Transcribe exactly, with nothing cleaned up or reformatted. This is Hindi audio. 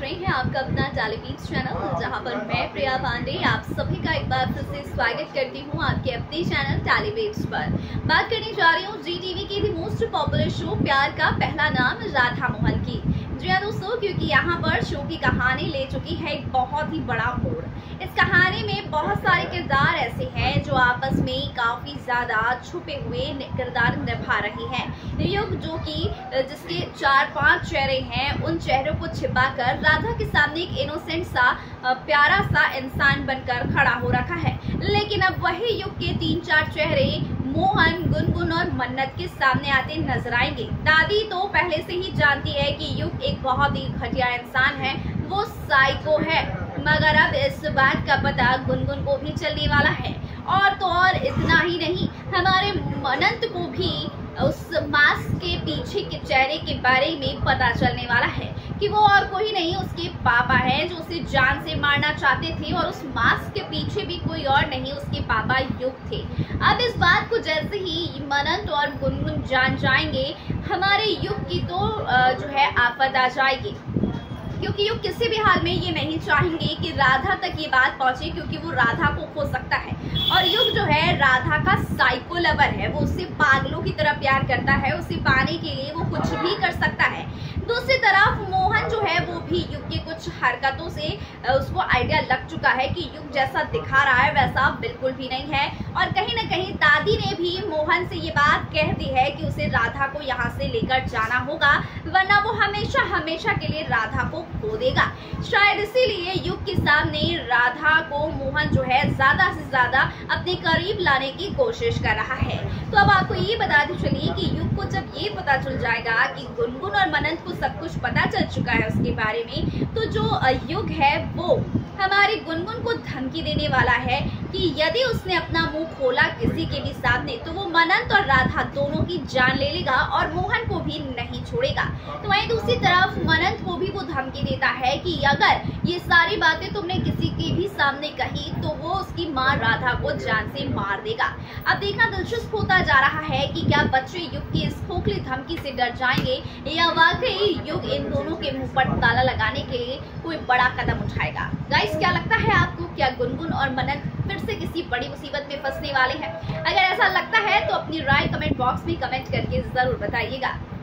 रहे हैं आपका अपना टेलीवीज चैनल, जहां पर मैं प्रिया पांडे आप सभी का एक बार फिर से स्वागत करती हूं आपके अपने चैनल टेलीवीज पर। बात करने जा रही हूं जी टीवी की दी मोस्ट पॉपुलर शो प्यार का पहला नाम राधा मोहन की। जी हाँ दोस्तों, क्योंकि यहाँ पर शो की कहानी ले चुकी है एक बहुत ही बड़ा मोड़। इस कहानी में बहुत सारे किरदार ऐसे हैं जो आपस में काफी ज्यादा छुपे हुए किरदार निभा रहे हैं। युग जो कि जिसके चार पांच चेहरे हैं, उन चेहरों को छिपाकर राधा के सामने एक इनोसेंट सा प्यारा सा इंसान बनकर खड़ा हो रखा है। लेकिन अब वही युग के तीन चार चेहरे मोहन, गुनगुन और मन्नत के सामने आते नजर आएंगे। दादी तो पहले से ही जानती है कि युग एक बहुत ही घटिया इंसान है, वो साइको है, मगर अब इस बात का पता गुनगुन को भी चलने वाला है। और तो और इतना ही नहीं, हमारे मन्नत को भी उस मास्क के पीछे के चेहरे के बारे में पता चलने वाला है कि वो और कोई नहीं उसके पापा हैं जो उसे जान से मारना चाहते थे, और उस मास्क के पीछे भी कोई और नहीं उसके पापा युग थे। अब इस बात को जैसे ही मन्नत और गुनगुन जान जाएंगे, हमारे युग की तो जो है आफत आ जाएगी, क्योंकि युग किसी भी हाल में ये नहीं चाहेंगे कि राधा तक ये बात पहुंचे, क्योंकि वो राधा को खो सकता है। और युग जो है राधा का साइको लवर है, वो उससे पागलों की तरह प्यार करता है, उसे पाने के लिए वो कुछ भी कर सकता है। दूसरी तरफ मोहन जो है वो भी युग की कुछ हरकतों से उसको आइडिया लग चुका है कि युग जैसा दिखा रहा है वैसा बिल्कुल भी नहीं है। और कहीं ना कहीं दादी ने भी मोहन से ये बात कह दी है कि उसे राधा को यहाँ से लेकर जाना होगा, वरना वो हमेशा हमेशा के लिए राधा को खो देगा। शायद इसीलिए युग के सामने राधा को मोहन जो है ज्यादा से ज्यादा अपने करीब लाने की कोशिश कर रहा है। तो अब आपको ये बताते चलिए कि युग को जब ये पता चल जाएगा कि गुनगुन और मन्नत को सब कुछ पता चल चुका है उसके बारे में, तो जो युग है वो हमारी गुनगुन को धमकी देने वाला है कि यदि उसने अपना मुंह खोला किसी के भी सामने, तो वो मन्नत और राधा दोनों की जान ले लेगा और मोहन को भी नहीं छोड़ेगा। तो वहीं दूसरी तरफ मन्नत को भी वो धमकी देता है कि अगर ये सारी बातें तुमने किसी के भी सामने कही तो वो उसकी माँ राधा को जान से मार देगा। अब देखना दिलचस्प होता जा रहा है कि क्या बच्चे युग की इस खोखली धमकी से डर जाएंगे या वाकई युग इन दोनों के मुंह पर ताला लगाने के लिए कोई बड़ा कदम उठाएगा। गाइस, क्या लगता है आपको, क्या गुनगुन और मन्नत फिर से किसी बड़ी मुसीबत में फंसने वाले हैं? अगर ऐसा लगता है तो अपनी राय कमेंट बॉक्स में कमेंट करके जरूर बताइएगा।